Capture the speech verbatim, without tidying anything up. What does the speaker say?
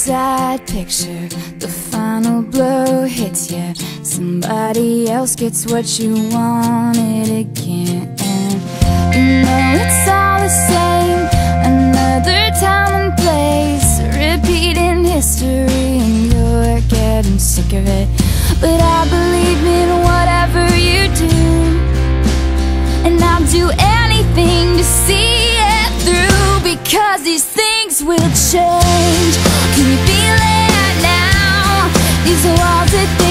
sad picture, the final blow hits you. Somebody else gets what you wanted again. You know it's all the same, another time and place, repeating history, and you're getting sick of it. But I believe in whatever you do, and I'll do anything to see it through, because these things will change. Can you feel it now? These walls that